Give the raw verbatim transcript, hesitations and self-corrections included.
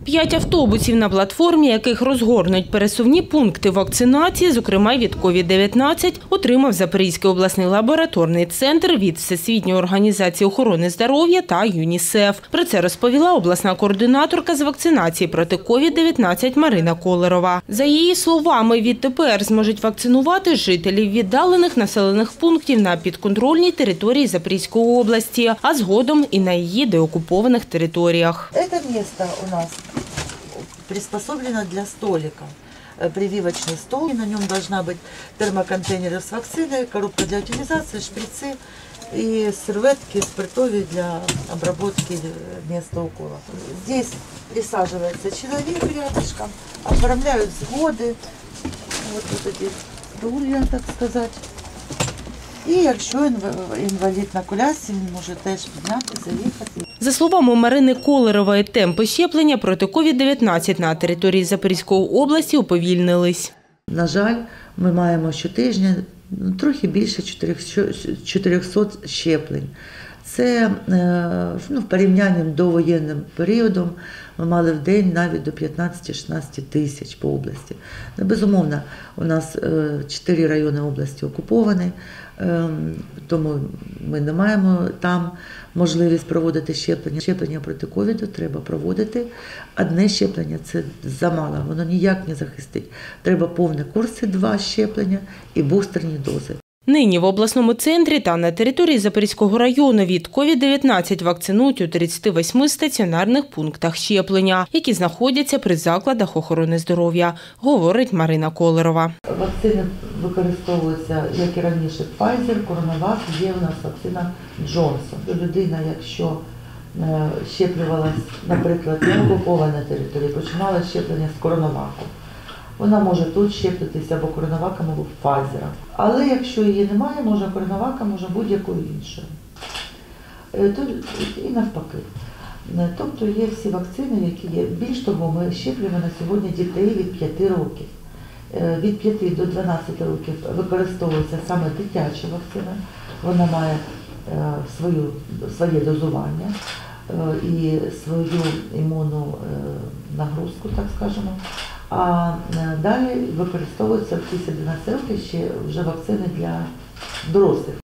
П'ять автобусів, на платформі яких розгорнуть пересувні пункти вакцинації, зокрема від ковід дев'ятнадцять, отримав Запорізький обласний лабораторний центр від Всесвітньої організації охорони здоров'я та ЮНІСЕФ. Про це розповіла обласна координаторка з вакцинації проти ковід дев'ятнадцять Марина Колерова. За її словами, відтепер зможуть вакцинувати жителів віддалених населених пунктів на підконтрольній території Запорізької області, а згодом і на її деокупованих територіях. Це місце у нас приспособлено для столика. Прививочный стол, и на нем должна быть термоконтейнеры с вакциной, коробка для утилизации, шприцы и серветки спиртовые для обработки места укола. Здесь присаживается человек рядышком, оформляют сгоды, вот, вот эти стулья, так сказать. І якщо інвалід на колясці, він може теж піднятися, заїхати. За словами Марини Колерової, темпи щеплення проти ковід дев'ятнадцять на території Запорізької області уповільнились. На жаль, ми маємо щотижня трохи більше чотирьохсот щеплень. Це ну, в порівнянні з довоєнним періодом ми мали в день навіть до п'ятнадцяти-шістнадцяти тисяч по області. Безумовно, у нас чотири райони області окуповані, тому ми не маємо там можливість проводити щеплення. Щеплення проти ковіду треба проводити. Одне щеплення – це замало, воно ніяк не захистить. Треба повні курси, два щеплення і бустерні дози. Нині в обласному центрі та на території Запорізького району від ковід дев'ятнадцять вакцинують у тридцяти восьми стаціонарних пунктах щеплення, які знаходяться при закладах охорони здоров'я, говорить Марина Колерова. Вакцини використовуються, як і раніше, Pfizer, CoronaVac, є у нас вакцина Johnson. Людина, якщо щеплювалась, наприклад, на окупованій території, починала щеплення з CoronaVac. Вона може тут щеплитися або коронаваком, або Pfizer. Але якщо її немає, може коронаваком, може будь-якою іншою. І навпаки. Тобто є всі вакцини, які є. Більш того, ми щеплюємо на сьогодні дітей від п'яти років. Від п'яти до дванадцяти років використовується саме дитяча вакцина. Вона має свою, своє дозування і свою імунну нагрузку, так скажемо. А далі використовуються в десять-дванадцять років ще вже вакцини для дорослих.